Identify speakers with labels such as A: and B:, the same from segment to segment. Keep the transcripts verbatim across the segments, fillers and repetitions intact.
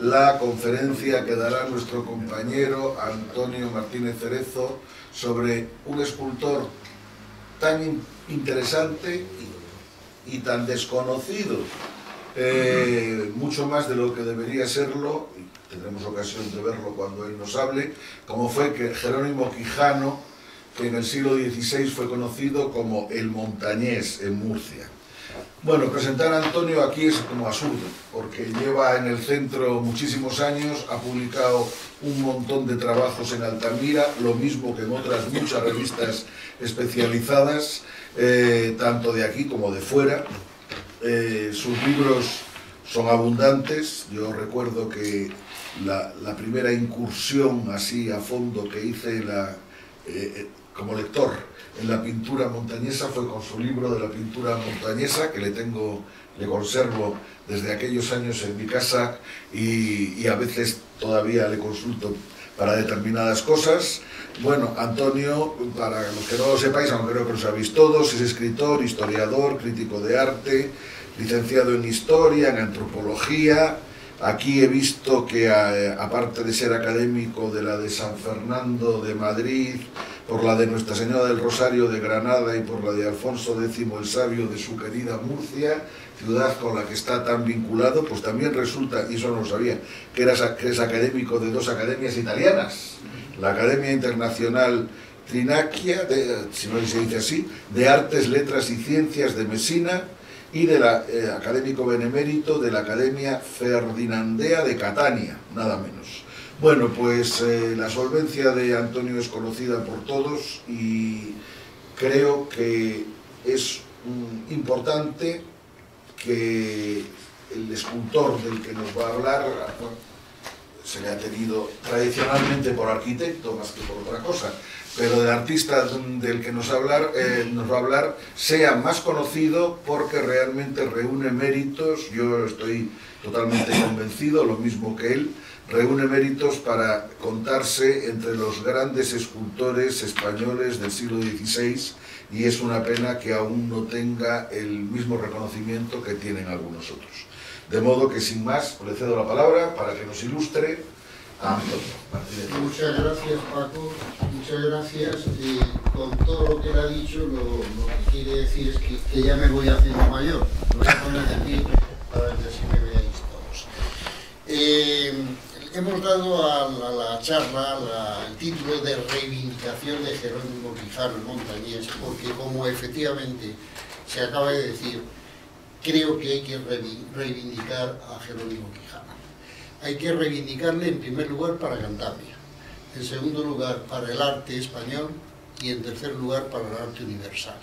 A: la conferencia que dará nuestro compañero Antonio Martínez Cerezo sobre un escultor tan interesante y, y tan desconocido, eh, mucho más de lo que debería serlo, y tendremos ocasión de verlo cuando él nos hable, como fue que Jerónimo Quijano, que en el siglo dieciséis fue conocido como el Montañés en Murcia. Bueno, presentar a Antonio aquí es como absurdo, porque lleva en el centro muchísimos años, ha publicado un montón de trabajos en Altamira, lo mismo que en otras muchas revistas especializadas, eh, tanto de aquí como de fuera. Eh, sus libros son abundantes. Yo recuerdo que la, la primera incursión así a fondo que hice la, eh, como lector en la pintura montañesa fue con su libro de la pintura montañesa, que le tengo, le conservo desde aquellos años en mi casa y, y a veces todavía le consulto para determinadas cosas. Bueno, Antonio, para los que no lo sepáis, aunque creo que lo sabéis todos, es escritor, historiador, crítico de arte, licenciado en Historia, en Antropología. Aquí he visto que, aparte de ser académico de la de San Fernando de Madrid, por la de Nuestra Señora del Rosario de Granada y por la de Alfonso décimo el Sabio de su querida Murcia, ciudad con la que está tan vinculado, pues también resulta, y eso no lo sabía, que, eras, que es académico de dos academias italianas, la Academia Internacional Trinacria, de, si no se dice así, de Artes, Letras y Ciencias de Messina, y de la eh, académico benemérito de la Academia Ferdinandea de Catania, nada menos. Bueno, pues eh, la solvencia de Antonio es conocida por todos y creo que es mm, importante que el escultor del que nos va a hablar, bueno, se le ha tenido tradicionalmente por arquitecto más que por otra cosa, pero el artista del que nos, hablar, eh, nos va a hablar sea más conocido porque realmente reúne méritos. Yo estoy totalmente convencido, lo mismo que él, reúne méritos para contarse entre los grandes escultores españoles del siglo dieciséis, y es una pena que aún no tenga el mismo reconocimiento que tienen algunos otros. De modo que, sin más, le cedo la palabra para que nos ilustre a Antonio Martínez.
B: Muchas gracias, Paco, muchas gracias. Eh, con todo lo que él ha dicho, lo, lo que quiere decir es que, que ya me voy haciendo mayor. Lo voy a poner de pie para que así me veáis todos. Eh, hemos dado a la, la charla la, el título de reivindicación de Jerónimo Quijano, el montañés, porque, como efectivamente se acaba de decir, creo que hay que reivindicar a Jerónimo Quijano. Hay que reivindicarle en primer lugar para Cantabria, en segundo lugar para el arte español y en tercer lugar para el arte universal.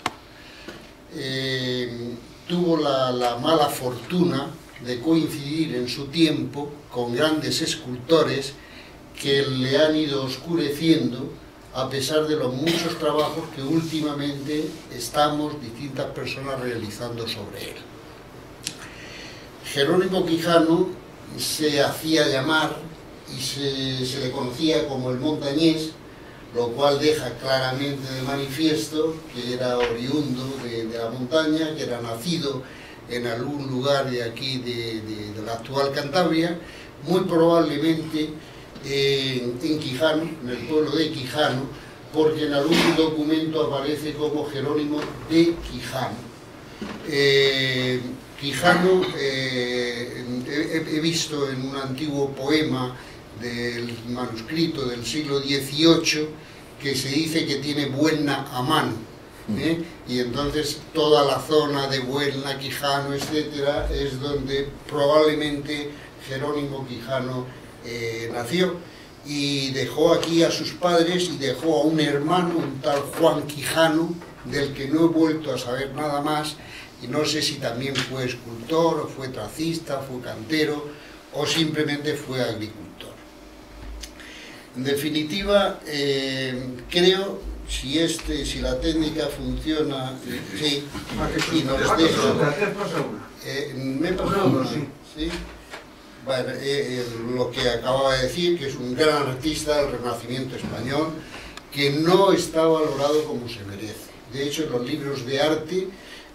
B: Eh, tuvo la, la mala fortuna de coincidir en su tiempo con grandes escultores que le han ido oscureciendo a pesar de los muchos trabajos que últimamente estamos distintas personas realizando sobre él. Jerónimo Quijano se hacía llamar y se, se le conocía como el Montañés, lo cual deja claramente de manifiesto que era oriundo de, de la montaña, que era nacido en algún lugar de aquí de, de, de la actual Cantabria, muy probablemente eh, en Quijano, en el pueblo de Quijano, porque en algún documento aparece como Jerónimo de Quijano. Eh, Quijano, eh, he, he visto en un antiguo poema del manuscrito del siglo dieciocho que se dice que tiene Buelna a mano, ¿eh? Y entonces toda la zona de Buelna, Quijano, etcétera, es donde probablemente Jerónimo Quijano eh, nació, y dejó aquí a sus padres y dejó a un hermano, un tal Juan Quijano, del que no he vuelto a saber nada más. Y no sé si también fue escultor, o fue tracista, fue cantero, o simplemente fue agricultor. En definitiva, eh, creo, si, este, si la técnica funciona, sí, y nos deja... Eh, ¿Me he pasado uno? Sí. ¿Sí? Bueno, eh, eh, lo que acababa de decir, que es un gran artista del Renacimiento español, que no está valorado como se merece. De hecho, en los libros de arte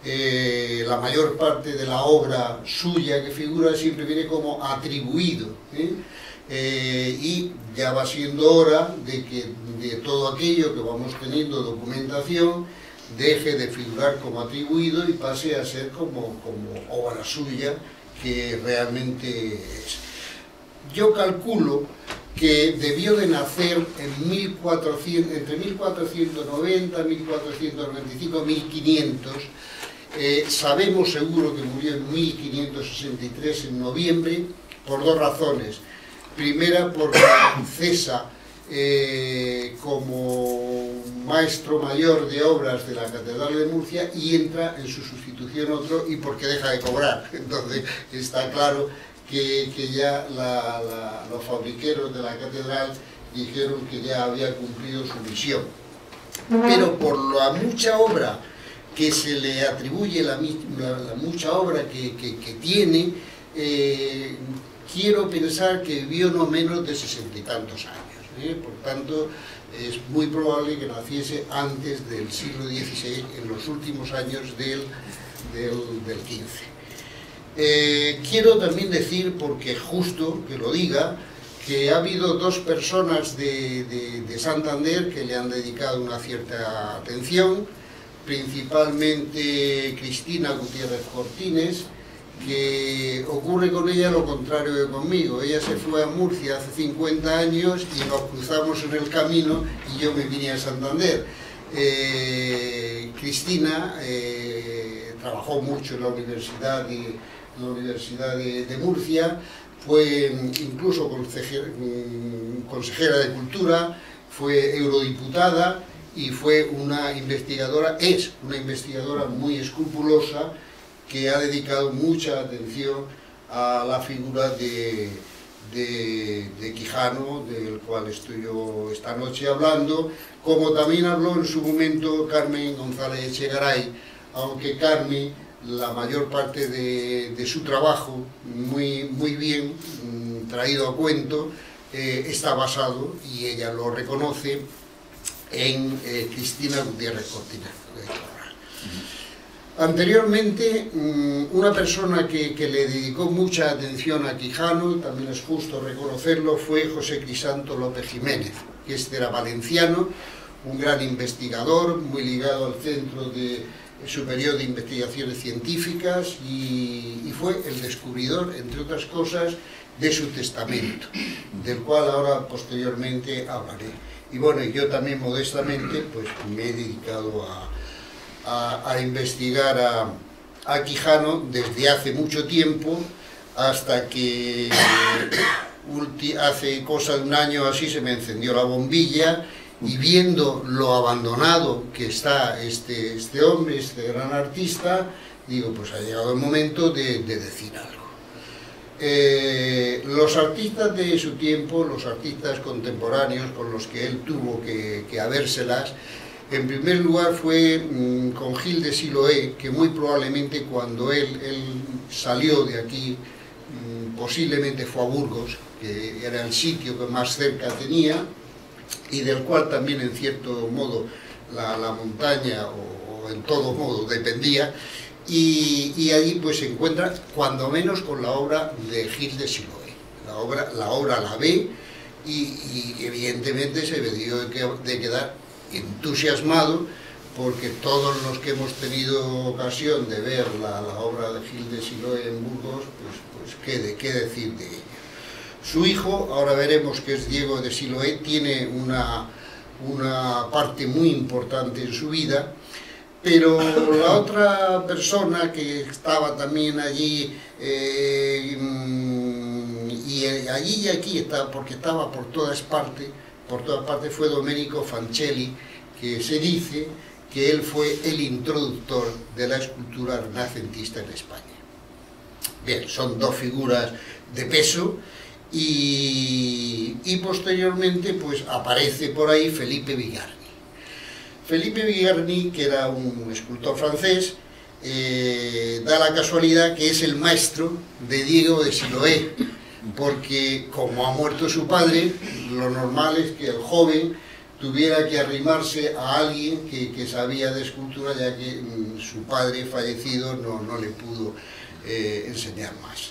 B: eh, la mayor parte de la obra suya que figura siempre viene como atribuido, ¿eh? Eh, y ya va siendo hora de que de todo aquello que vamos teniendo documentación deje de figurar como atribuido y pase a ser como, como obra suya que realmente es. Yo calculo que debió de nacer en mil cuatrocientos, entre mil cuatrocientos noventa, mil cuatrocientos noventa y cinco, mil quinientos. Eh, sabemos seguro que murió en mil quinientos sesenta y tres, en noviembre, por dos razones. Primera, porque cesa eh, como maestro mayor de obras de la Catedral de Murcia y entra en su sustitución otro, y porque deja de cobrar. Entonces está claro que, que ya la, la, los fabriqueros de la catedral dijeron que ya había cumplido su misión. Pero por la mucha obra que se le atribuye, la, la, la mucha obra que, que, que tiene, eh, quiero pensar que vivió no menos de sesenta y tantos años, ¿eh? Por tanto, es muy probable que naciese antes del siglo dieciséis, en los últimos años del, del, del quince. Eh, quiero también decir, porque justo que lo diga, que ha habido dos personas de, de, de Santander que le han dedicado una cierta atención, principalmente Cristina Gutiérrez Cortines, que ocurre con ella lo contrario que conmigo. Ella se fue a Murcia hace cincuenta años y nos cruzamos en el camino y yo me vine a Santander. Eh, Cristina eh, trabajó mucho en la Universidad de, la Universidad de, de Murcia, fue incluso consejera, consejera de Cultura, fue eurodiputada y fue una investigadora, es una investigadora muy escrupulosa, que ha dedicado mucha atención a la figura de, de, de Quijano, del cual estoy yo esta noche hablando, como también habló en su momento Carmen González Echegaray, aunque Carmen, la mayor parte de, de su trabajo, muy, muy bien mmm, traído a cuento, eh, está basado, y ella lo reconoce, en eh, Cristina Gutiérrez Cortines. Anteriormente, una persona que, que le dedicó mucha atención a Quijano, también es justo reconocerlo, fue José Crisanto López Jiménez, que este era valenciano, un gran investigador, muy ligado al Centro de, Superior de Investigaciones Científicas, y, y fue el descubridor, entre otras cosas, de su testamento, del cual ahora posteriormente hablaré. Y bueno, yo también modestamente pues, me he dedicado a A, a investigar a, a Quijano desde hace mucho tiempo, hasta que ulti, hace cosa de un año así se me encendió la bombilla, y viendo lo abandonado que está este, este hombre, este gran artista, digo, pues ha llegado el momento de, de decir algo. Eh, los artistas de su tiempo, los artistas contemporáneos con los que él tuvo que, que habérselas, en primer lugar fue mmm, con Gil de Siloé, que muy probablemente cuando él, él salió de aquí, mmm, posiblemente fue a Burgos, que era el sitio que más cerca tenía, y del cual también en cierto modo la, la montaña, o, o en todo modo dependía, y, y allí pues se encuentra cuando menos con la obra de Gil de Siloé. La obra la, obra la ve y, y evidentemente se debió de, de quedar entusiasmado, porque todos los que hemos tenido ocasión de ver la, la obra de Gil de Siloé en Burgos, pues, pues ¿qué, de, qué decir de ello? Su hijo, ahora veremos que es Diego de Siloé, tiene una, una parte muy importante en su vida, pero la otra persona que estaba también allí, eh, y allí y aquí, está, porque estaba por todas partes, por todas partes, fue Domenico Fancelli, que se dice que él fue el introductor de la escultura renacentista en España. Bien, son dos figuras de peso, y, y posteriormente pues aparece por ahí Felipe Bigarny. Felipe Bigarny, que era un escultor francés, eh, da la casualidad que es el maestro de Diego de Siloé, porque como ha muerto su padre, lo normal es que el joven tuviera que arrimarse a alguien que, que sabía de escultura, ya que su padre fallecido no, no le pudo eh, enseñar más.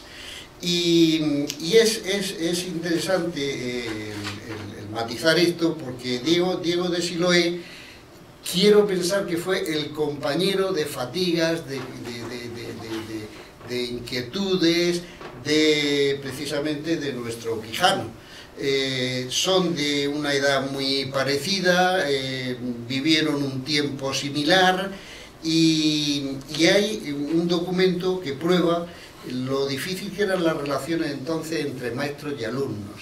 B: Y, y es, es, es interesante eh, el, el, el matizar esto, porque Diego, Diego de Siloé, quiero pensar que fue el compañero de fatigas, de, de, de, de, de, de, de inquietudes, de, precisamente de nuestro Quijano. Eh, son de una edad muy parecida, eh, vivieron un tiempo similar, y, y hay un documento que prueba lo difícil que eran las relaciones entonces entre maestros y alumnos.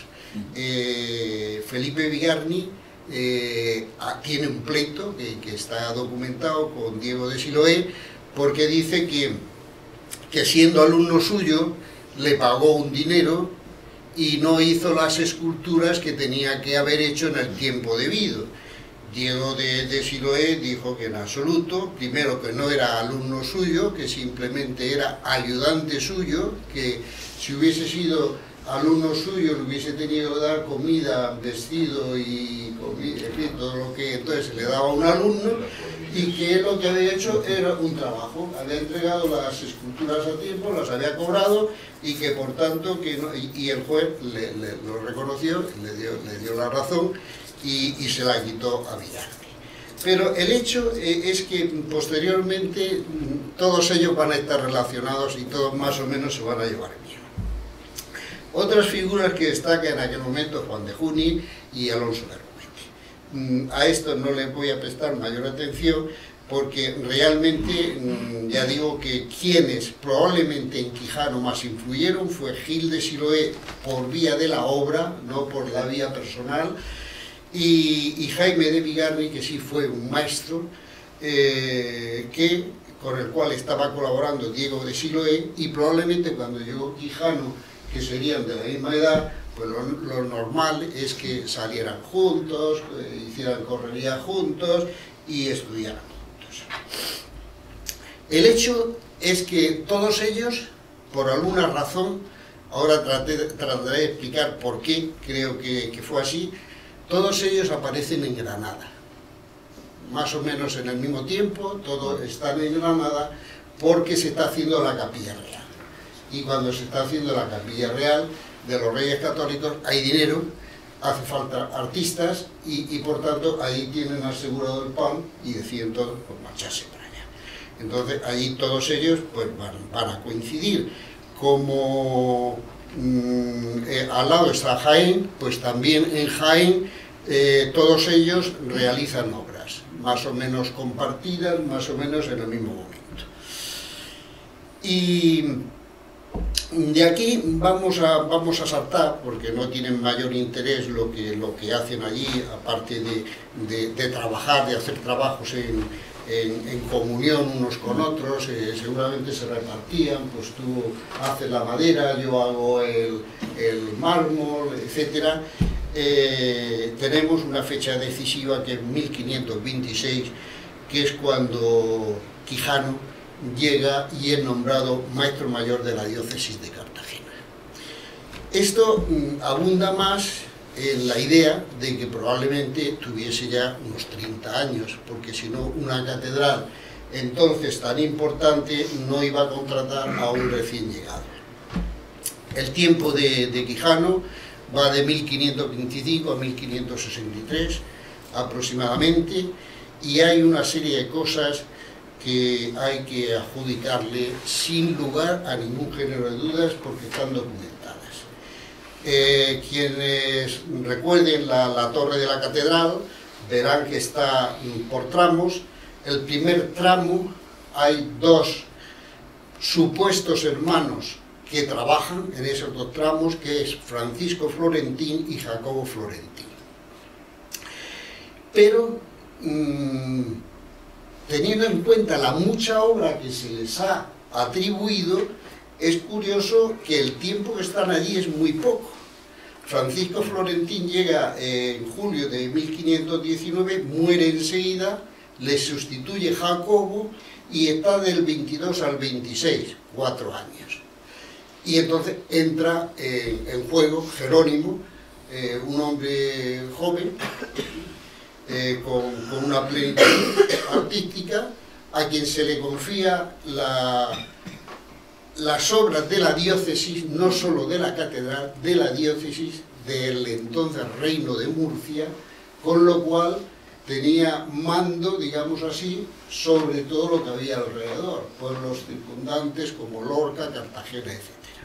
B: Eh, Felipe Bigarny eh, tiene un pleito que, que está documentado con Diego de Siloé, porque dice que, que siendo alumno suyo le pagó un dinero y no hizo las esculturas que tenía que haber hecho en el tiempo debido. Diego de, de Siloé dijo que en absoluto, primero que no era alumno suyo, que simplemente era ayudante suyo, que si hubiese sido alumno suyo le hubiese tenido que dar comida, vestido y comida, en fin, todo lo que entonces se le daba a un alumno, y que lo que había hecho era un trabajo, había entregado las esculturas a tiempo, las había cobrado, y que por tanto, que no, y, y el juez le, le, lo reconoció, le dio, le dio la razón, y, y se la quitó a Bigarny. Pero el hecho eh, es que posteriormente todos ellos van a estar relacionados y todos más o menos se van a llevar bien. Otras figuras que destacan en aquel momento, Juan de Juni y Alonso Berrueque. A esto no les voy a prestar mayor atención, porque realmente, ya digo que quienes probablemente en Quijano más influyeron fue Gil de Siloé por vía de la obra, no por la vía personal, y, y Jaime de Bigarny, que sí fue un maestro, eh, que, con el cual estaba colaborando Diego de Siloé, y probablemente cuando llegó Quijano, que serían de la misma edad, pues lo, lo normal es que salieran juntos, eh, hicieran correría juntos y estudiaran juntos. El hecho es que todos ellos, por alguna razón, ahora traté, trataré de explicar por qué creo que, que fue así, todos ellos aparecen en Granada, más o menos en el mismo tiempo, todos están en Granada porque se está haciendo la Capilla Real. Y cuando se está haciendo la Capilla Real de los Reyes Católicos hay dinero, hace falta artistas y, y por tanto ahí tienen asegurado el pan y deciden todos pues, marcharse para allá. Entonces allí todos ellos pues, van, van a coincidir. Como mmm, eh, al lado está Jaén, pues también en Jaén eh, todos ellos realizan obras, más o menos compartidas, más o menos en el mismo momento. Y de aquí vamos a, vamos a saltar, porque no tienen mayor interés lo que, lo que hacen allí, aparte de, de, de trabajar, de hacer trabajos en, en, en comunión unos con otros, eh, seguramente se repartían, pues tú haces la madera, yo hago el, el mármol, etcétera. Eh, tenemos una fecha decisiva que es mil quinientos veintiséis, que es cuando Quijano llega y es nombrado maestro mayor de la diócesis de Cartagena. Esto mm, abunda más en la idea de que probablemente tuviese ya unos treinta años, porque si no, una catedral entonces tan importante no iba a contratar a un recién llegado. El tiempo de, de Quijano va de mil quinientos veinticinco a mil quinientos sesenta y tres aproximadamente, y hay una serie de cosas que hay que adjudicarle sin lugar a ningún género de dudas porque están documentadas. Eh, quienes recuerden la, la torre de la catedral verán que está por tramos. El primer tramo hay dos supuestos hermanos que trabajan en esos dos tramos, que es Francisco Florentín y Jacobo Florentín. Pero mmm, teniendo en cuenta la mucha obra que se les ha atribuido, es curioso que el tiempo que están allí es muy poco. Francisco Florentín llega en julio de mil quinientos diecinueve, muere enseguida, le sustituye Jacobo y está del veintidós al veintiséis, cuatro años. Y entonces entra en, en juego Jerónimo, eh, un hombre joven, Eh, con, con una plenitud artística, a quien se le confía la, las obras de la diócesis, no solo de la catedral, de la diócesis del entonces Reino de Murcia, con lo cual tenía mando, digamos así, sobre todo lo que había alrededor, pueblos circundantes como Lorca, Cartagena, etcétera.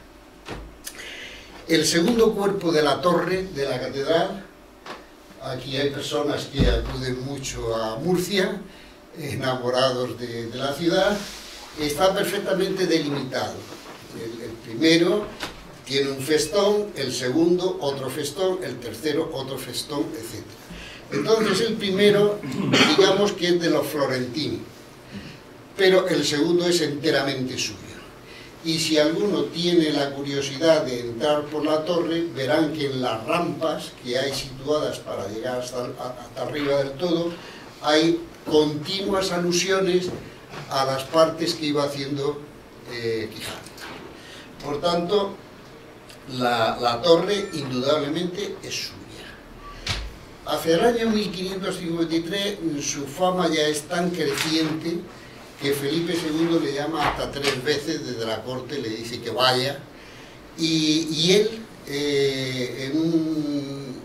B: El segundo cuerpo de la torre de la catedral, aquí hay personas que acuden mucho a Murcia, enamorados de, de la ciudad, está perfectamente delimitado. El, el primero tiene un festón, el segundo otro festón, el tercero otro festón, etcétera. Entonces el primero, digamos que es de los florentinos, pero el segundo es enteramente suyo. Y si alguno tiene la curiosidad de entrar por la torre, verán que en las rampas que hay situadas para llegar hasta, hasta arriba del todo, hay continuas alusiones a las partes que iba haciendo eh, Quijano. Por tanto, la, la torre indudablemente es suya. Hacia el año mil quinientos cincuenta y tres su fama ya es tan creciente que Felipe segundo le llama hasta tres veces desde la corte, le dice que vaya, y, y él, eh, en un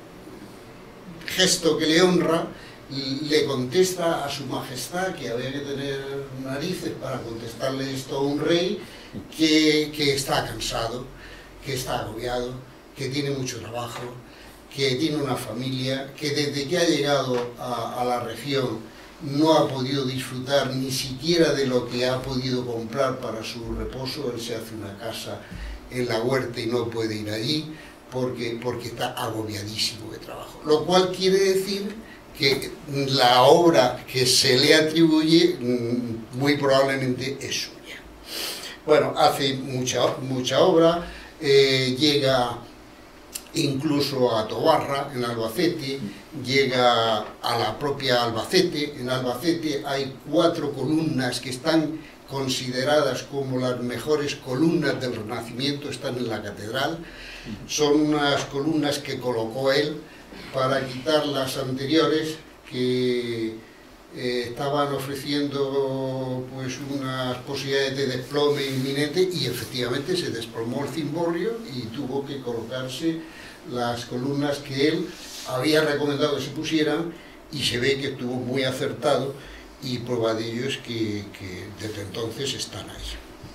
B: gesto que le honra, le contesta a su majestad, que había que tener narices para contestarle esto a un rey, que, que está cansado, que está agobiado, que tiene mucho trabajo, que tiene una familia, que desde que ha llegado a, a la región no ha podido disfrutar ni siquiera de lo que ha podido comprar para su reposo. Él se hace una casa en la huerta y no puede ir allí porque, porque está agobiadísimo de trabajo. Lo cual quiere decir que la obra que se le atribuye muy probablemente es suya. Bueno, hace mucha, mucha obra, eh, llega incluso a Tobarra, en Albacete, llega a la propia Albacete. En Albacete hay cuatro columnas que están consideradas como las mejores columnas del Renacimiento, están en la catedral. Son unas columnas que colocó él para quitar las anteriores que eh, estaban ofreciendo pues unas posibilidades de desplome inminente, y efectivamente se desplomó el cimborrio y tuvo que colocarse las columnas que él había recomendado que se pusieran, y se ve que estuvo muy acertado, y prueba de ello es que, que desde entonces están ahí.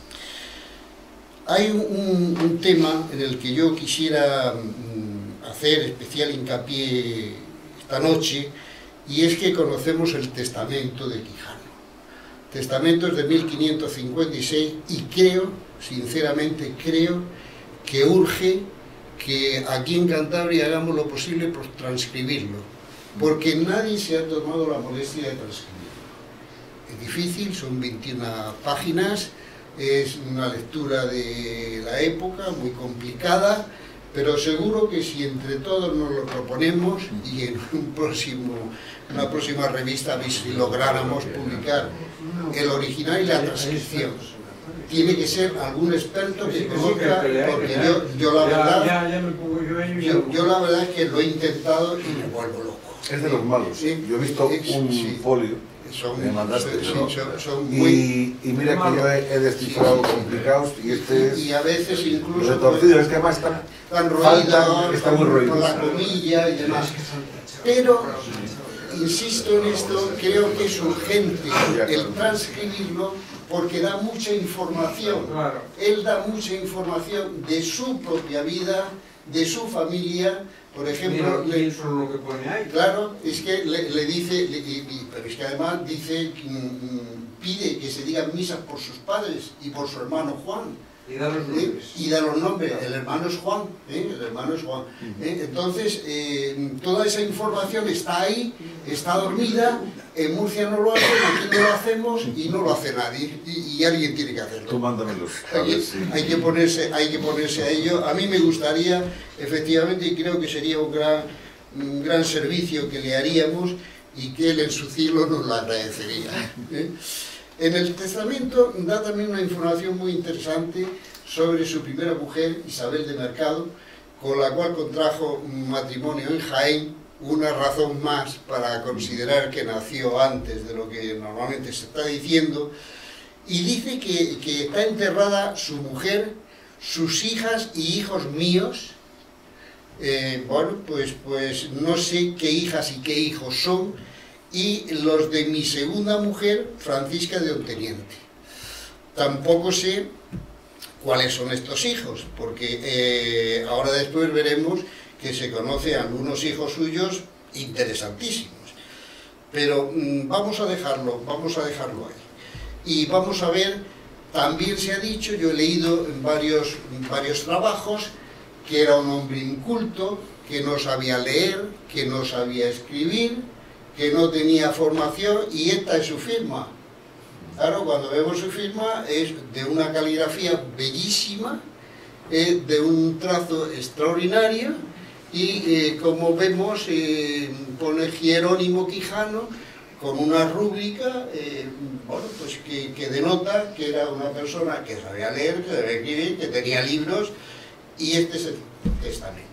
B: Hay un, un tema en el que yo quisiera mm, hacer especial hincapié esta noche, y es que conocemos el testamento de Quijano. El testamento es de mil quinientos cincuenta y seis, y creo, sinceramente creo, que urge que aquí en Cantabria hagamos lo posible por transcribirlo, porque nadie se ha tomado la molestia de transcribirlo. Es difícil, son veintiuna páginas, es una lectura de la época muy complicada, pero seguro que si entre todos nos lo proponemos, y en un próximo, una próxima revista, si lográramos publicar el original y la transcripción, tiene que ser algún experto que conozca, porque yo, yo la verdad yo, yo la verdad es que lo he intentado y me vuelvo loco.
A: Es de los malos.
B: Sí,
A: yo he visto
B: es,
A: un
B: sí.
A: folio
B: son,
A: me mandaste,
B: sí,
A: ¿no?
B: son, son muy...
A: y, y mira que yo he, he descifrado sí, complicados, y este es
B: y a veces incluso
A: retorcido, es que además está,
B: tan roído,
A: está muy roído
B: con la comilla y demás. Pero insisto en esto, creo que es urgente el transcribirlo, porque da mucha información. Él da mucha información de su propia vida, de su familia. Por ejemplo,
C: le, lo que pone ahí.
B: Claro, es que le, le dice, le, y, pero es que además dice, pide que se digan misas por sus padres y por su hermano Juan.
C: Y da los nombres.
B: ¿Eh? Y da los nombres. El hermano es Juan. ¿eh? El hermano es Juan. ¿eh? Entonces, eh, toda esa información está ahí, está dormida. En Murcia no lo hacen, aquí no lo hacemos y no lo hace nadie. Y, y alguien tiene que hacerlo.
A: Tú mándamelos.
B: Hay que, sí. hay, que ponerse, hay que ponerse a ello. A mí me gustaría, efectivamente, y creo que sería un gran, un gran servicio que le haríamos, y que él en su cielo nos lo agradecería. ¿eh? En el testamento da también una información muy interesante sobre su primera mujer, Isabel de Mercado, con la cual contrajo matrimonio en Jaén, una razón más para considerar que nació antes de lo que normalmente se está diciendo, y dice que, que está enterrada su mujer, sus hijas y hijos míos. Eh, bueno, pues, pues no sé qué hijas y qué hijos son, y los de mi segunda mujer, Francisca de Onteniente. Tampoco sé cuáles son estos hijos, porque eh, ahora después veremos que se conocen algunos hijos suyos interesantísimos. Pero mmm, vamos a dejarlo, vamos a dejarlo ahí. Y vamos a ver, también se ha dicho, yo he leído en varios, en varios trabajos, que era un hombre inculto, que no sabía leer, que no sabía escribir, que no tenía formación, y esta es su firma. Claro, cuando vemos su firma es de una caligrafía bellísima, eh, de un trazo extraordinario, y eh, como vemos eh, pone Jerónimo Quijano con una rúbrica, eh, bueno, pues que, que denota que era una persona que sabía leer, que sabía escribir, que tenía libros, y este es el testamento.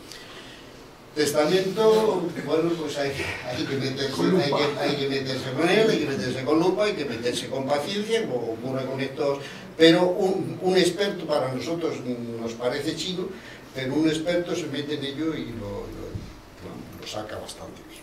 B: Testamento, bueno, pues hay, hay, que meterse, hay, que, hay que meterse con él, hay que meterse con lupa, hay que meterse con paciencia, como ocurre con estos, pero un, un experto, para nosotros nos parece chino, pero un experto se mete en ello y lo, lo, lo saca bastante bien.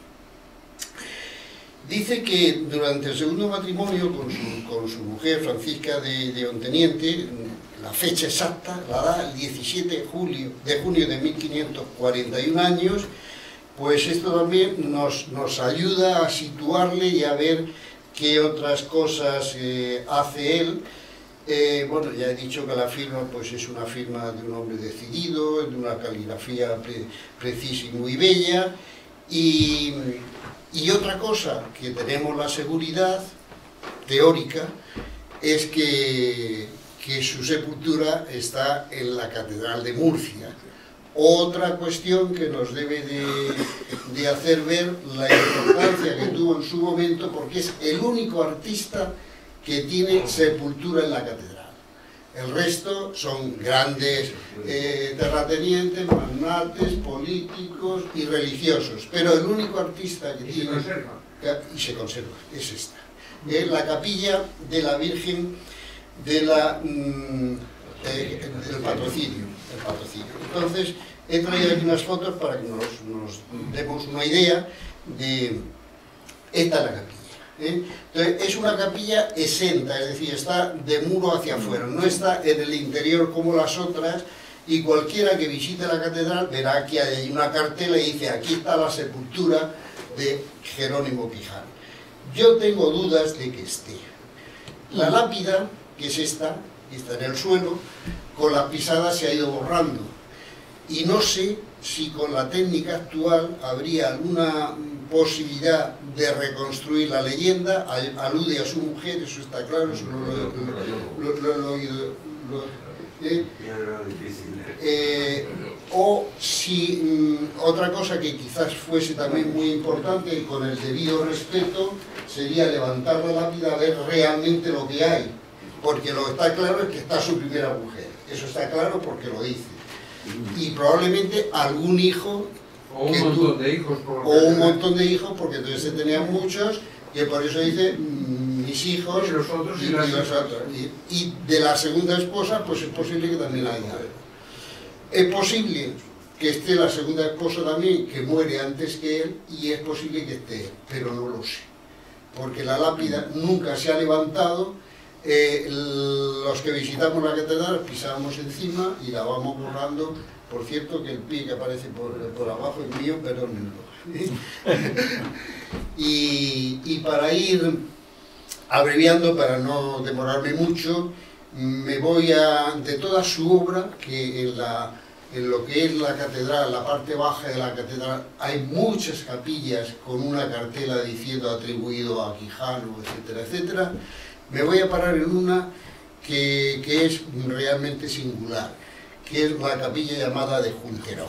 B: Dice que durante el segundo matrimonio con su, con su mujer, Francisca de, de Onteniente, la fecha exacta la da el diecisiete de junio de mil quinientos cuarenta y un años, pues esto también nos, nos ayuda a situarle y a ver qué otras cosas eh, hace él. Eh, bueno, ya he dicho que la firma pues es una firma de un hombre decidido, de una caligrafía pre, precisa y muy bella, y, y otra cosa que tenemos la seguridad teórica es que que su sepultura está en la Catedral de Murcia. Otra cuestión que nos debe de, de hacer ver la importancia que tuvo en su momento, porque es el único artista que tiene sepultura en la catedral. El resto son grandes eh, terratenientes, magnates, políticos y religiosos, pero el único artista que
C: ¿Y
B: tiene...
C: se conserva?
B: Y se conserva, es esta. Es la capilla de la Virgen de la, mm, eh, del patrocinio, el patrocinio. Entonces, he traído aquí unas fotos para que nos, nos demos una idea de... Esta es la capilla, ¿eh? Entonces, es una capilla exenta, es decir, está de muro hacia afuera, no está en el interior como las otras, y cualquiera que visite la catedral verá que hay una cartela y dice: aquí está la sepultura de Jerónimo Quijano. Yo tengo dudas de que esté. La lápida, que es esta, que está en el suelo, con la pisada se ha ido borrando, y no sé si con la técnica actual habría alguna posibilidad de reconstruir la leyenda. Alude a su mujer, eso está claro, eso lo he oído. ¿Eh? Eh, o si mm, otra cosa que quizás fuese también muy importante y con el debido respeto sería levantar la lápida a ver realmente lo que hay, porque lo que está claro es que está su primera mujer, eso está claro porque lo dice, y probablemente algún hijo
C: o un montón
B: tú,
C: de hijos por
B: o un montón de hijos, porque entonces se tenían muchos, que por eso dice mis hijos
C: y los otros y,
B: y,
C: las
B: y los otros. Y, y de la segunda esposa, pues es posible que también haya. Es posible que esté la segunda esposa también, que muere antes que él, y es posible que esté, pero no lo sé, porque la lápida nunca se ha levantado. Eh, los que visitamos la catedral pisamos encima y la vamos borrando. Por cierto, que el pie que aparece por, por abajo es mío, perdónenlo. y, y para ir abreviando, para no demorarme mucho, me voy a, de toda su obra, que en, la, en lo que es la catedral, la parte baja de la catedral, hay muchas capillas con una cartela diciendo atribuido a Quijano, etcétera, etcétera. Me voy a parar en una que, que es realmente singular, que es la capilla llamada de Junterón.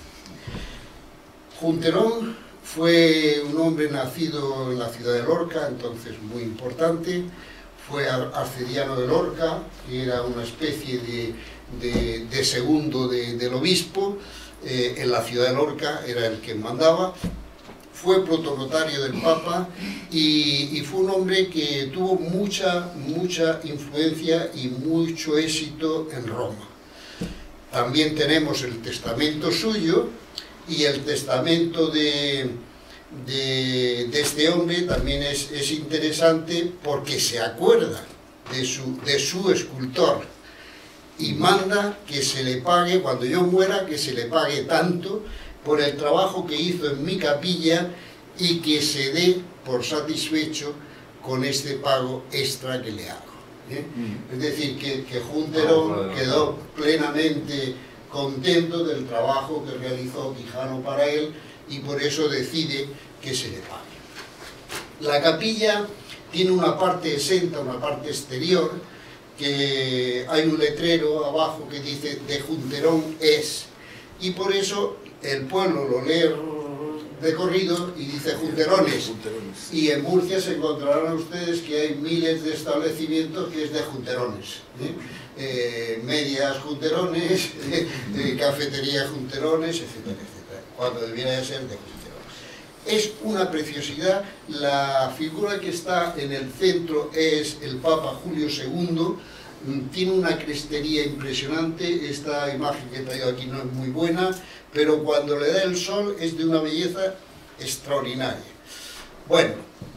B: Junterón fue un hombre nacido en la ciudad de Lorca, entonces muy importante, fue arcediano de Lorca, que era una especie de, de, de segundo de, del obispo, eh, en la ciudad de Lorca, era el que mandaba, fue protonotario del Papa y, y fue un hombre que tuvo mucha, mucha influencia y mucho éxito en Roma. También tenemos el testamento suyo y el testamento de, de, de este hombre también es, es interesante porque se acuerda de su, de su escultor y manda que se le pague, cuando yo muera, que se le pague tanto por el trabajo que hizo en mi capilla y que se dé por satisfecho con este pago extra que le hago. ¿eh? Mm. Es decir, que, que Junterón oh, quedó plenamente contento del trabajo que realizó Quijano para él y por eso decide que se le pague. La capilla tiene una parte exenta, una parte exterior, que hay un letrero abajo que dice de Junterón es, y por eso el pueblo lo lee de corrido y dice Junterones, y en Murcia se encontrarán ustedes que hay miles de establecimientos que es de Junterones, ¿eh? Eh, medias Junterones, eh, cafetería Junterones, etcétera, etcétera, cuando debiera de ser de Junterones. Es una preciosidad. La figura que está en el centro es el Papa Julio segundo, tiene una crestería impresionante. Esta imagen que he traído aquí no es muy buena, pero cuando le da el sol es de una belleza extraordinaria. Bueno,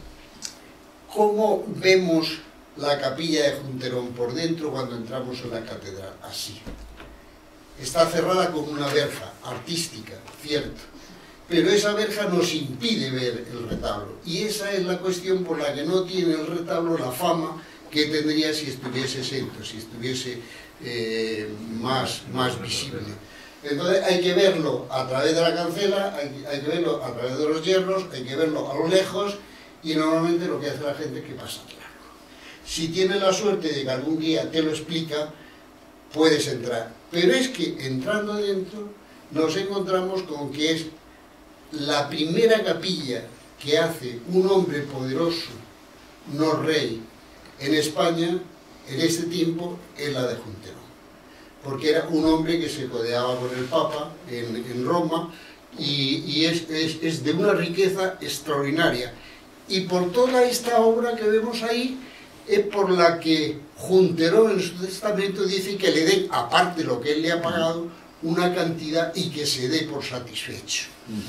B: ¿cómo vemos la capilla de Junterón por dentro cuando entramos en la catedral? Así. Está cerrada con una verja artística, cierto, pero esa verja nos impide ver el retablo, y esa es la cuestión por la que no tiene el retablo la fama que tendría si estuviese exento, si estuviese eh, más, más visible. Entonces hay que verlo a través de la cancela, hay, hay que verlo a través de los hierros, hay que verlo a lo lejos, y normalmente lo que hace la gente es que pasa de largo. Si tienes la suerte de que algún guía te lo explica, puedes entrar. Pero es que entrando dentro nos encontramos con que es la primera capilla que hace un hombre poderoso, no rey, en España, en este tiempo, es la de Junterón. Porque era un hombre que se codeaba con el Papa en, en Roma y, y es, es, es de una riqueza extraordinaria. Y por toda esta obra que vemos ahí, es por la que Junterón en su testamento dice que le den, aparte de lo que él le ha pagado, una cantidad y que se dé por satisfecho.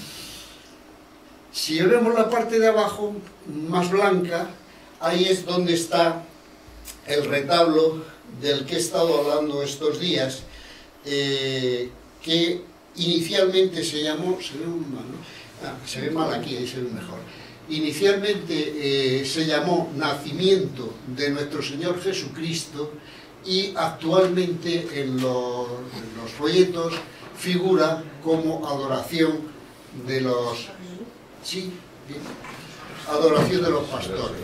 B: Si vemos la parte de abajo, más blanca, ahí es donde está el retablo del que he estado hablando estos días, eh, que inicialmente se llamó, se ve muy mal, ¿no? Ah, se ve mal aquí, ahí se ve mejor. Inicialmente eh, se llamó Nacimiento de nuestro Señor Jesucristo y actualmente en los, en los folletos figura como Adoración de los... Sí, bien. Adoración de los pastores.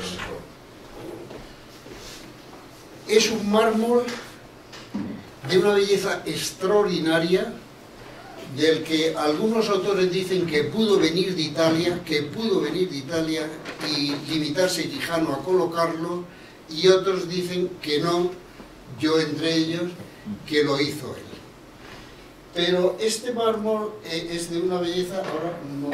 B: Es un mármol de una belleza extraordinaria, del que algunos autores dicen que pudo venir de Italia, que pudo venir de Italia y limitarse Quijano a colocarlo, y otros dicen que no, yo entre ellos, que lo hizo él. Pero este mármol es de una belleza, ahora no,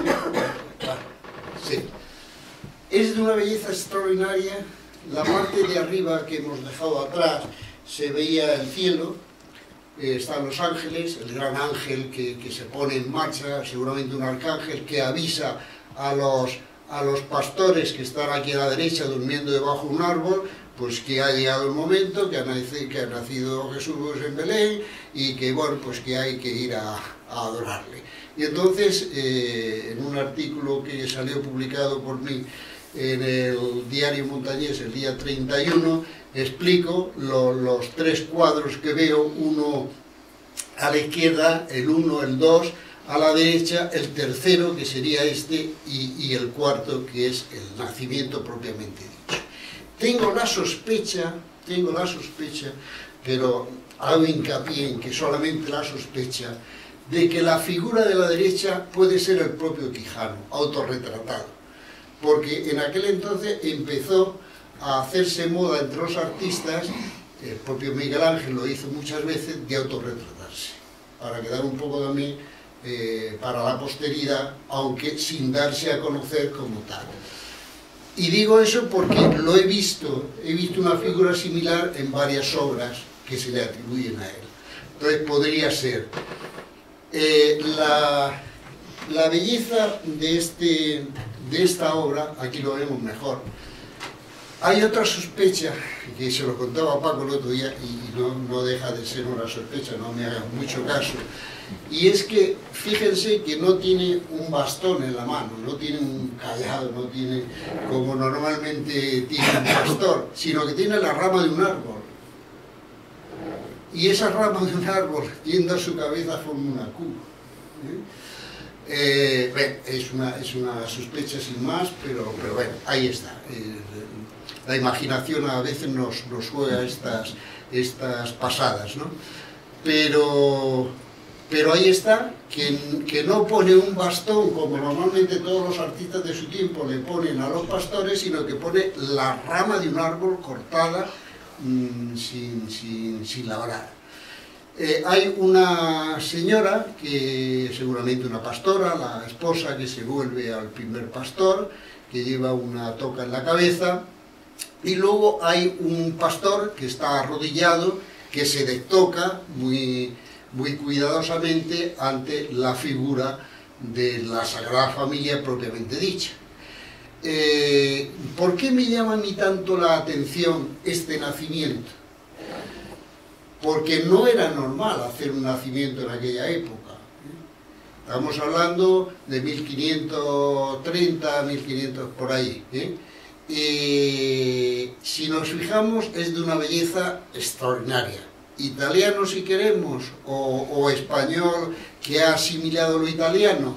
B: sí, es de una belleza extraordinaria. La parte de arriba que hemos dejado atrás se veía el cielo, eh, están los ángeles, el gran ángel que, que se pone en marcha, seguramente un arcángel que avisa a los, a los pastores que están aquí a la derecha durmiendo debajo de un árbol, pues que ha llegado el momento, que ha nacido, que ha nacido Jesús en Belén y que, bueno, pues que hay que ir a, a adorarle. Y entonces, eh, en un artículo que salió publicado por mí en el diario Montañés el día treinta y uno, explico lo, los tres cuadros que veo, uno a la izquierda, el uno, el dos, a la derecha, el tercero, que sería este, y, y el cuarto, que es el nacimiento propiamente dicho. Tengo la sospecha, tengo la sospecha, pero hago hincapié en que solamente la sospecha, de que la figura de la derecha puede ser el propio Quijano, autorretratado, porque en aquel entonces empezó a hacerse moda entre los artistas, el propio Miguel Ángel lo hizo muchas veces, de autorretratarse. para quedar un poco también eh, para la posteridad, aunque sin darse a conocer como tal. Y digo eso porque lo he visto, he visto una figura similar en varias obras que se le atribuyen a él. Entonces podría ser eh, la, la belleza de, este, de esta obra, aquí lo vemos mejor. Hay otra sospecha, que se lo contaba a Paco el otro día, y no, no deja de ser una sospecha, no me hagan mucho caso, y es que, fíjense que no tiene un bastón en la mano, no tiene un callado, no tiene como normalmente tiene un pastor, sino que tiene la rama de un árbol. Y esa rama de un árbol, yendo a su cabeza, forma una Q. ¿eh? Eh, bueno, es una, es una sospecha sin más, pero, pero bueno, ahí está. Eh, la imaginación a veces nos, nos juega estas, estas pasadas, ¿no? Pero, pero ahí está, que, que no pone un bastón como normalmente todos los artistas de su tiempo le ponen a los pastores, sino que pone la rama de un árbol cortada mmm, sin, sin, sin labrar. Eh, hay una señora, que seguramente una pastora, la esposa que se vuelve al primer pastor, que lleva una toca en la cabeza, y luego hay un pastor que está arrodillado, que se detoca muy, muy cuidadosamente ante la figura de la Sagrada Familia propiamente dicha. Eh, ¿Por qué me llama a mí tanto la atención este nacimiento? Porque no era normal hacer un nacimiento en aquella época. Estamos hablando de mil quinientos treinta, mil quinientos por ahí. ¿eh? Eh, si nos fijamos, es de una belleza extraordinaria. Italiano si queremos, o, o español que ha asimilado lo italiano,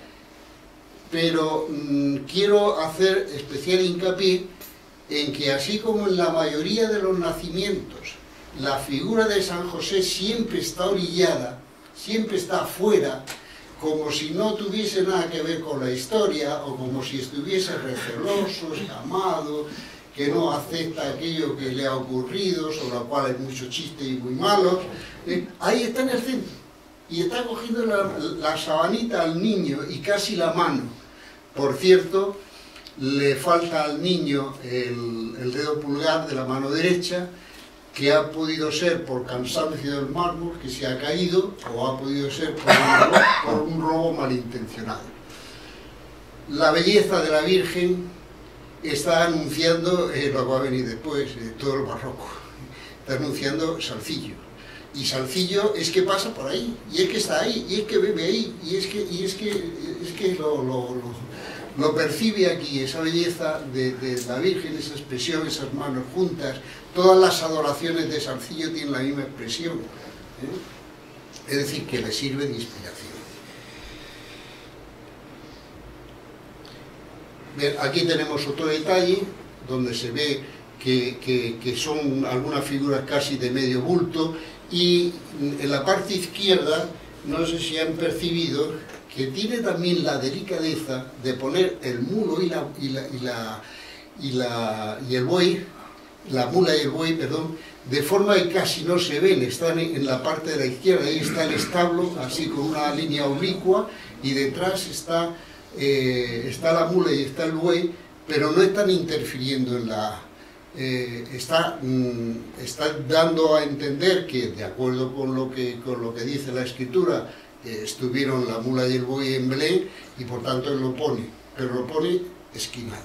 B: pero mmm, quiero hacer especial hincapié en que así como en la mayoría de los nacimientos, la figura de San José siempre está orillada, siempre está afuera, como si no tuviese nada que ver con la historia, o como si estuviese receloso, escamado, que no acepta aquello que le ha ocurrido, sobre lo cual hay muchos chistes y muy malos. ¿eh? Ahí está en el centro, y está cogiendo la, la sabanita al niño, y casi la mano. Por cierto, le falta al niño el, el dedo pulgar de la mano derecha, que ha podido ser por cansancio del mármol, que se ha caído, o ha podido ser por un robo, por un robo malintencionado. La belleza de la Virgen está anunciando eh, lo que va a venir después, eh, todo el barroco. Está anunciando Salcillo. Y Salcillo es que pasa por ahí, y es que está ahí, y es que bebe ahí, y es que, y es que, es que lo, lo, lo, lo percibe aquí, esa belleza de, de la Virgen, esa expresión, esas manos juntas. Todas las adoraciones de Salcillo tienen la misma expresión, ¿eh? Es decir, que le sirve de inspiración. Bien, aquí tenemos otro detalle, donde se ve que, que, que son algunas figuras casi de medio bulto, y en la parte izquierda, no sé si han percibido, que tiene también la delicadeza de poner el mulo y, la, y, la, y, la, y, la, y el buey, la mula y el buey, perdón, de forma que casi no se ven, están en la parte de la izquierda, ahí está el establo, así con una línea oblicua, y detrás está, eh, está la mula y está el buey, pero no están interfiriendo en la... Eh, está, mm, está dando a entender que, de acuerdo con lo que, con lo que dice la escritura, eh, estuvieron la mula y el buey en Belén, y por tanto él lo pone, pero lo pone esquinado.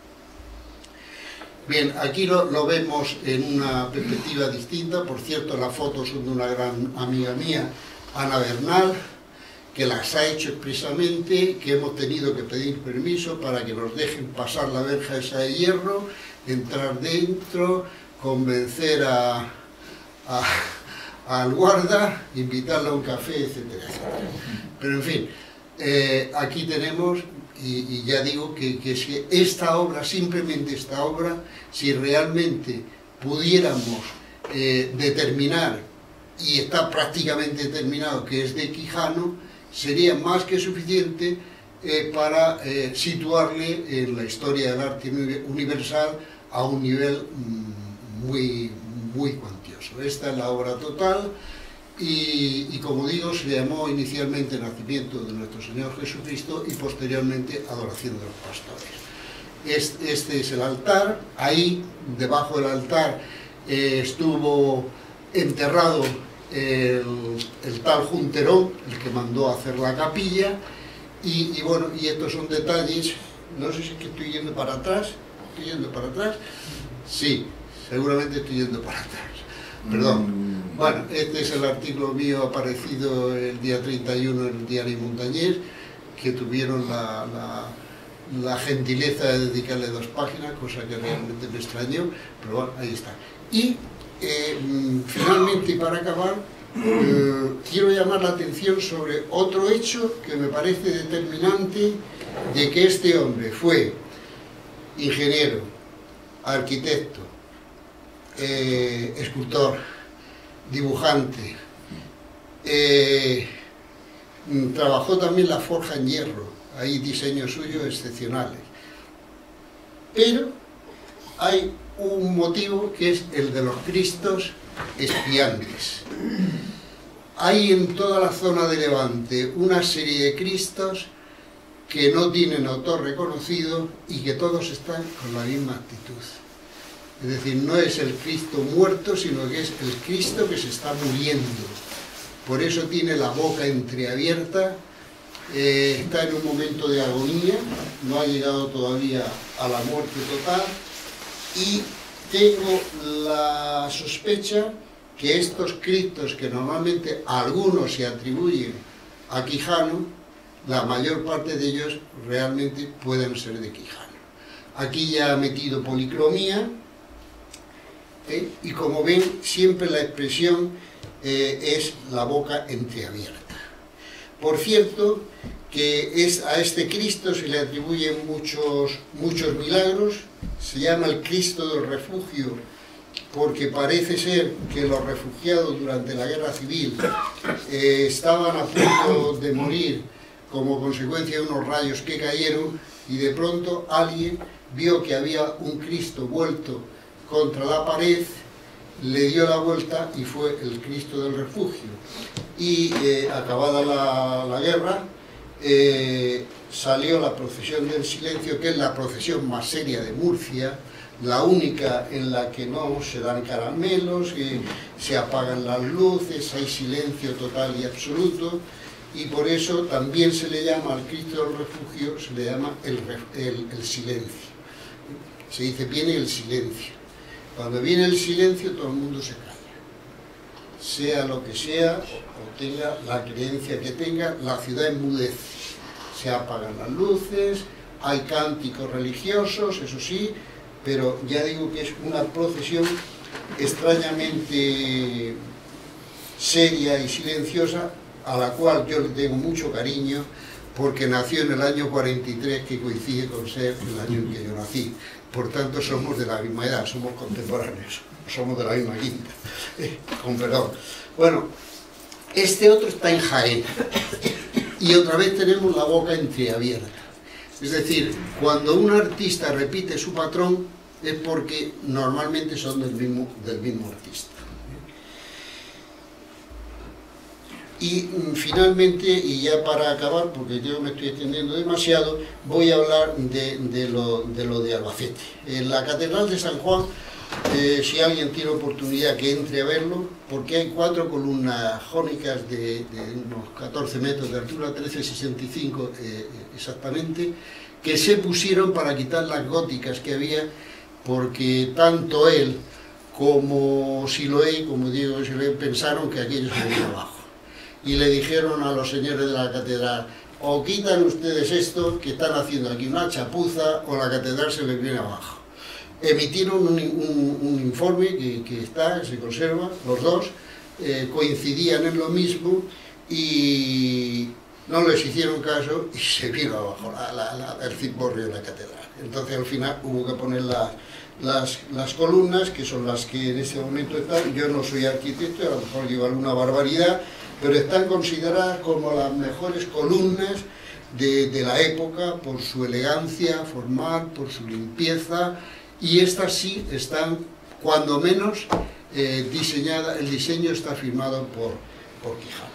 B: Bien, aquí lo, lo vemos en una perspectiva distinta. Por cierto, las fotos son de una gran amiga mía, Ana Bernal, que las ha hecho expresamente, que hemos tenido que pedir permiso para que nos dejen pasar la verja esa de hierro, entrar dentro, convencer a, a, al guarda, invitarle a un café, etcétera, etcétera. Pero en fin, eh, aquí tenemos... Y, y ya digo que, que es que esta obra, simplemente esta obra, si realmente pudiéramos eh, determinar, y está prácticamente determinado que es de Quijano, sería más que suficiente eh, para eh, situarle en la historia del arte universal a un nivel mm, muy, muy cuantioso. Esta es la obra total, y, y como digo, se llamó inicialmente Nacimiento de Nuestro Señor Jesucristo y posteriormente Adoración de los Pastores. Este, este es el altar. Ahí, debajo del altar, eh, estuvo enterrado el, el tal Junterón, el que mandó a hacer la capilla, y, y bueno, y estos son detalles. No sé si es que estoy yendo para atrás. ¿Estoy yendo para atrás? Sí, seguramente estoy yendo para atrás. Perdón. Bueno, este es el artículo mío aparecido el día treinta y uno en el diario Montañés, que tuvieron la, la, la gentileza de dedicarle dos páginas, cosa que realmente me extrañó, pero bueno, ahí está. Y eh, finalmente, y para acabar, eh, quiero llamar la atención sobre otro hecho que me parece determinante de que este hombre fue ingeniero, arquitecto, eh, escultor, dibujante, eh, trabajó también la forja en hierro, hay diseños suyos excepcionales, pero hay un motivo que es el de los Cristos espiantes. Hay en toda la zona de Levante una serie de Cristos que no tienen autor reconocido y que todos están con la misma actitud. Es decir, no es el Cristo muerto, sino que es el Cristo que se está muriendo. Por eso tiene la boca entreabierta, eh, está en un momento de agonía, no ha llegado todavía a la muerte total, y tengo la sospecha que estos Cristos, que normalmente algunos se atribuyen a Quijano, la mayor parte de ellos realmente pueden ser de Quijano. Aquí ya ha metido policromía, ¿eh? Y como ven, siempre la expresión eh, es la boca entreabierta. Por cierto, que es, a este Cristo se le atribuyen muchos, muchos milagros. Se llama el Cristo del Refugio porque parece ser que los refugiados durante la guerra civil eh, estaban a punto de morir como consecuencia de unos rayos que cayeron, y de pronto alguien vio que había un Cristo vuelto contra la pared, le dio la vuelta y fue el Cristo del Refugio. Y eh, acabada la, la guerra, eh, salió la procesión del silencio, que es la procesión más seria de Murcia, la única en la que no se dan caramelos, que se apagan las luces, hay silencio total y absoluto, y por eso también se le llama al Cristo del Refugio, se le llama el, el, el silencio. Se dice, viene el silencio. Cuando viene el silencio, todo el mundo se calla. Sea lo que sea, o tenga la creencia que tenga, la ciudad enmudece. Se apagan las luces, hay cánticos religiosos, eso sí, pero ya digo que es una procesión extrañamente seria y silenciosa, a la cual yo le tengo mucho cariño, porque nació en el año cuarenta y tres, que coincide con ser el año en que yo nací. Por tanto, somos de la misma edad, somos contemporáneos, somos de la misma quinta, eh, con perdón. Bueno, este otro está en Jaén, y otra vez tenemos la boca entreabierta. Es decir, cuando un artista repite su patrón, es porque normalmente son del mismo, del mismo artista. Y finalmente, y ya para acabar, porque yo me estoy extendiendo demasiado, voy a hablar de, de, lo, de lo de Albacete. En la Catedral de San Juan, eh, si alguien tiene oportunidad que entre a verlo, porque hay cuatro columnas jónicas de, de unos catorce metros de altura, trece sesenta y cinco eh, exactamente, que se pusieron para quitar las góticas que había, porque tanto él como Siloé, como Diego Siloé, pensaron que aquello se venía abajo. Y le dijeron a los señores de la catedral, o quitan ustedes esto, que están haciendo aquí una chapuza, o la catedral se les viene abajo. Emitieron un, un, un informe que, que está, se conserva, los dos, eh, coincidían en lo mismo, y no les hicieron caso, y se vino abajo la, la, la, el cimborrio de la catedral. Entonces al final hubo que poner la, las, las columnas, que son las que en este momento están. Yo no soy arquitecto, a lo mejor digo alguna barbaridad, pero están consideradas como las mejores columnas de, de la época por su elegancia formal, por su limpieza, y estas sí están, cuando menos, eh, diseñadas. El diseño está firmado por, por Quijano.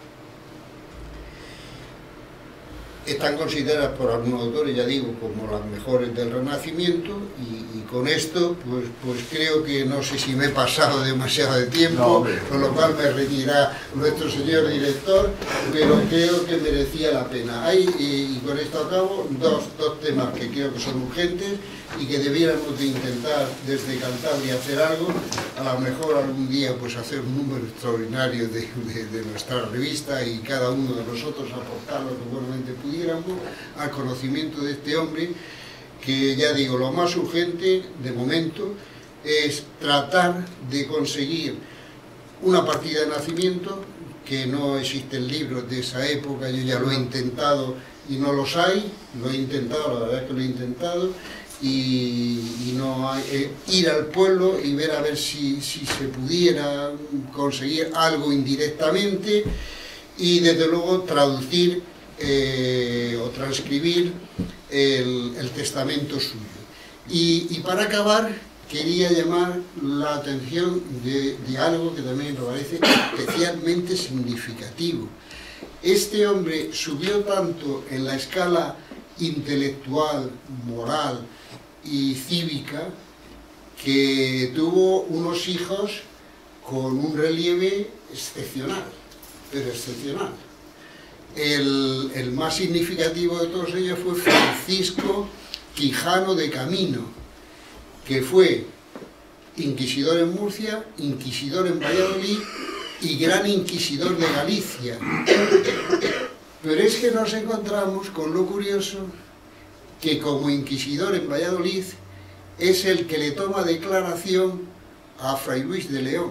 B: Están consideradas por algunos autores, ya digo, como las mejores del Renacimiento, y, y con esto pues, pues creo que no sé si me he pasado demasiado de tiempo, no, con lo cual me retirará nuestro señor director, pero creo que merecía la pena. Hay, y, y con esto acabo, dos, dos temas que creo que son urgentes y que debiéramos de intentar desde Cantabria hacer algo, a lo mejor algún día pues hacer un número extraordinario de, de, de nuestra revista y cada uno de nosotros aportar lo que buenamente pudiéramos al conocimiento de este hombre, que ya digo, lo más urgente de momento es tratar de conseguir una partida de nacimiento, que no existen libros de esa época, yo ya lo he intentado y no los hay, lo he intentado, la verdad es que lo he intentado, y, y no hay, eh, ir al pueblo y ver a ver si, si se pudiera conseguir algo indirectamente, y desde luego traducir eh, o transcribir el, el testamento suyo. Y, y para acabar quería llamar la atención de, de algo que también me parece especialmente significativo. Este hombre subió tanto en la escala intelectual, moral y cívica, que tuvo unos hijos con un relieve excepcional, pero excepcional. El, el más significativo de todos ellos fue Francisco Quijano de Camino, que fue inquisidor en Murcia, inquisidor en Valladolid y gran inquisidor de Galicia. Pero es que nos encontramos con lo curioso que como inquisidor en Valladolid es el que le toma declaración a Fray Luis de León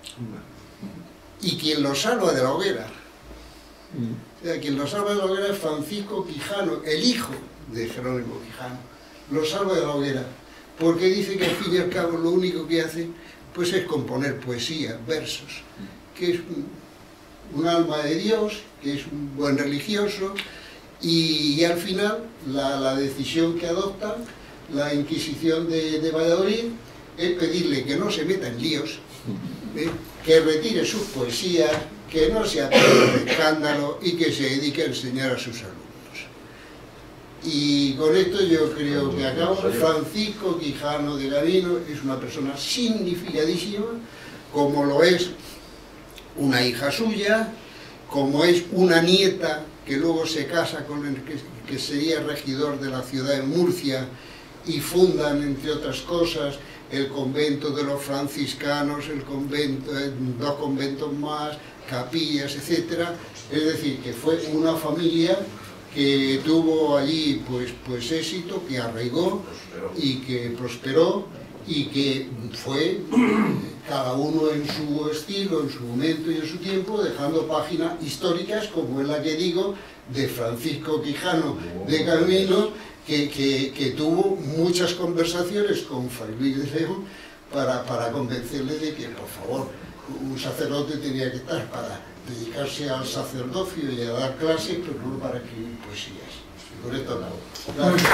B: y quien lo salva de la hoguera. O sea, quien lo salva de la hoguera es Francisco Quijano, el hijo de Jerónimo Quijano. Lo salva de la hoguera porque dice que al fin y al cabo lo único que hace pues es componer poesía, versos, que es un, un alma de Dios, que es un buen religioso, y, y al final la, la decisión que adopta la Inquisición de, de Valladolid es pedirle que no se meta en líos, ¿eh? que retire sus poesías, que no se atreva de escándalo y que se dedique a enseñar a sus alumnos. Y con esto yo creo que acabo. Francisco Quijano de Camino es una persona significadísima, como lo es una hija suya, como es una nieta que luego se casa con el que, que sería regidor de la ciudad de Murcia, y fundan, entre otras cosas, el convento de los franciscanos, el convento, dos conventos más, capillas, etcétera. Es decir, que fue una familia que tuvo allí pues, pues éxito, que arraigó y que prosperó, y que fue cada uno en su estilo, en su momento y en su tiempo, dejando páginas históricas, como es la que digo, de Francisco Quijano de Camino, que, que, que tuvo muchas conversaciones con Fray Luis de León para, para convencerle de que, por favor, un sacerdote tenía que estar para dedicarse al sacerdocio y a dar clases, pero no para escribir poesías. Y con esto acabo. Gracias.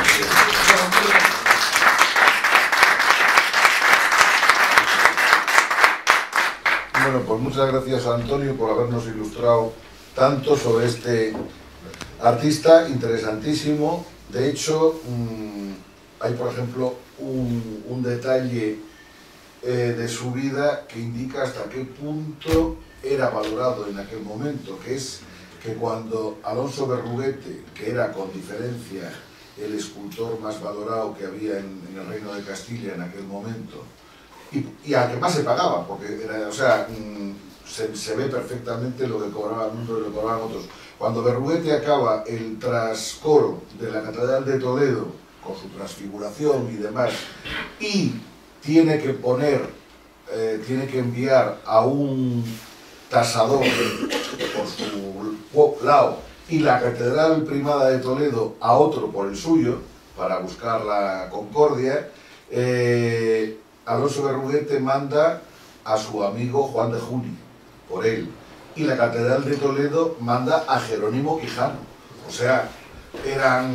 A: Bueno, pues muchas gracias a Antonio por habernos ilustrado tanto sobre este artista interesantísimo. De hecho, mmm, hay por ejemplo un, un detalle eh, de su vida que indica hasta qué punto era valorado en aquel momento, que es que cuando Alonso Berruguete, que era con diferencia el escultor más valorado que había en, en el Reino de Castilla en aquel momento, y, y al que más se pagaba, porque era, o sea, mmm, se, se ve perfectamente lo que cobraba el mundo y lo que cobraban otros. Cuando Berruguete acaba el trascoro de la Catedral de Toledo, con su transfiguración y demás, y tiene que poner, eh, tiene que enviar a un tasador por su lado y la Catedral Primada de Toledo a otro por el suyo, para buscar la concordia, eh, Alonso Berruguete manda a su amigo Juan de Juli por él, y la Catedral de Toledo manda a Jerónimo Quijano. O sea, eran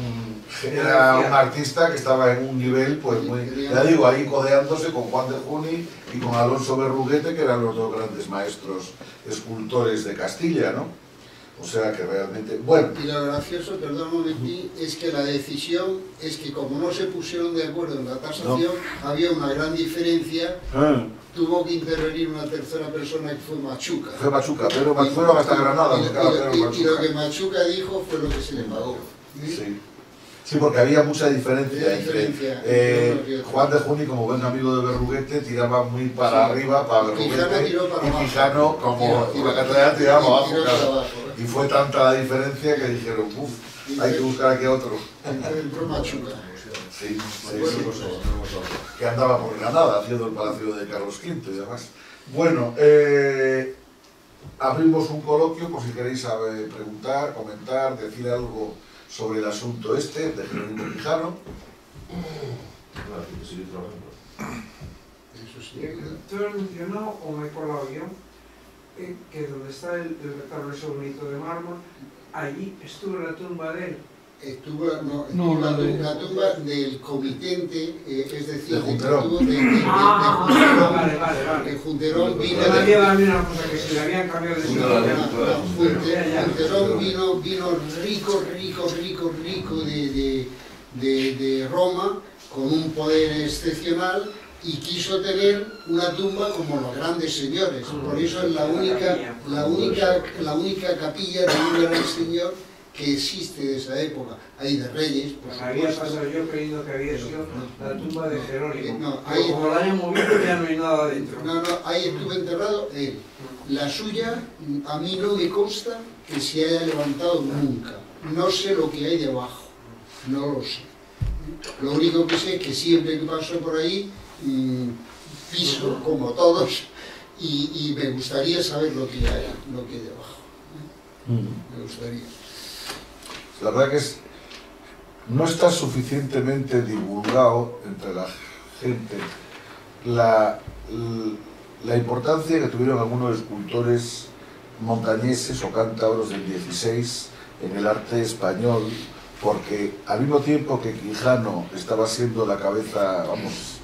A: Era un artista que estaba en un nivel, pues muy, ya digo, ahí codeándose con Juan de Juni y con Alonso Berruguete, que eran los dos grandes maestros escultores de Castilla, ¿no? O sea que realmente, bueno.
B: Y lo gracioso, perdón un momentín, es que la decisión es que como no se pusieron de acuerdo en la tasación, no. Había una gran diferencia, ah. Tuvo que intervenir una tercera persona que fue Machuca.
A: Fue Machuca, pero fueron hasta Granada.
B: Y, y, y, y lo que Machuca dijo fue lo que se le pagó.
A: ¿Sí? Sí. Sí, porque había mucha diferencia,
B: diferencia
A: entre eh, Juan de Juni, como buen amigo de Berruguete, tiraba muy para sí. arriba, para Berruguete, y Quijano, como la catedral, tiraba abajo, claro. Y fue tanta la diferencia que dijeron, uff, hay que buscar aquí a otro.
B: Entró Machuca.
A: Sí, sí, sí, que andaba por Granada haciendo el Palacio de Carlos quinto y demás. Bueno, eh, abrimos un coloquio por si queréis saber, preguntar, comentar, decir algo sobre el asunto este de Jerónimo Quijano.
C: Tú has mencionado, o me he colado yo, eh, que donde está el, el retablo ese bonito de mármol, allí estuvo la tumba de él.
B: Estuvo, no, estuvo no, la, de... la tumba del comitente, eh, es decir,
A: de Junterón.
B: De, de, de, de,
C: ah,
B: de Junterón.
C: Vale, vale, vale.
B: De Junterón vino...
C: Yo había también una cosa que se le habían cambiado de sitio.
B: Junterón vino, vino rico, rico, rico, rico de, de, de, de Roma, con un poder excepcional, y quiso tener una tumba como los grandes señores. Por eso es la única, la única, la única capilla de un gran señor que existe de esa época. Hay de reyes, por
C: pues había pasado yo creyendo que había sido la tumba de Jerónimo.
B: No, ahí,
C: como la hayan movido ya no hay nada dentro.
B: No, no, ahí estuvo enterrado él. La suya, a mí no me consta que se haya levantado nunca. No sé lo que hay debajo, no lo sé. Lo único que sé es que siempre que paso por ahí, mmm, piso, como todos, y, y me gustaría saber lo que hay, lo que hay debajo. Me gustaría.
A: La verdad que es, no está suficientemente divulgado entre la gente la, la importancia que tuvieron algunos escultores montañeses o cántabros del dieciséis en el arte español, porque al mismo tiempo que Quijano estaba siendo la cabeza, vamos,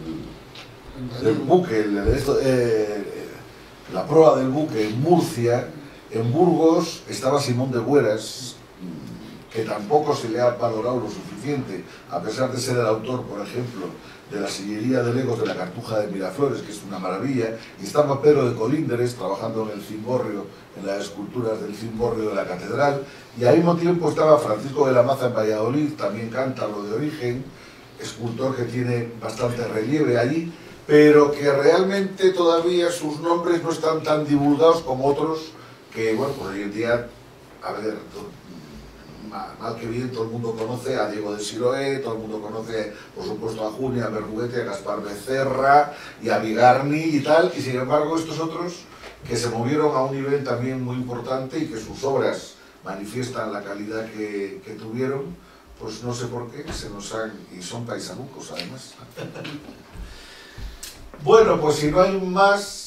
A: del buque, el, esto, eh, la proa del buque en Murcia, en Burgos estaba Simón de Bueras, que tampoco se le ha valorado lo suficiente, a pesar de ser el autor, por ejemplo, de la sillería de legos de la Cartuja de Miraflores, que es una maravilla, y estaba Pedro de Colínderes trabajando en el cimborrio, en las esculturas del cimborrio de la catedral, y al mismo tiempo estaba Francisco de la Maza en Valladolid, también cántaro de origen, escultor que tiene bastante relieve allí, pero que realmente todavía sus nombres no están tan divulgados como otros que, bueno, pues hoy en día, a ver, mal que bien, todo el mundo conoce a Diego de Siroé, todo el mundo conoce, por supuesto, a Juni, a Berruguete, a Gaspar Becerra y a Bigarni y tal, y sin embargo estos otros que se movieron a un nivel también muy importante y que sus obras manifiestan la calidad que, que tuvieron, pues no sé por qué se nos han, y son paisanucos además. Bueno, pues si no hay más...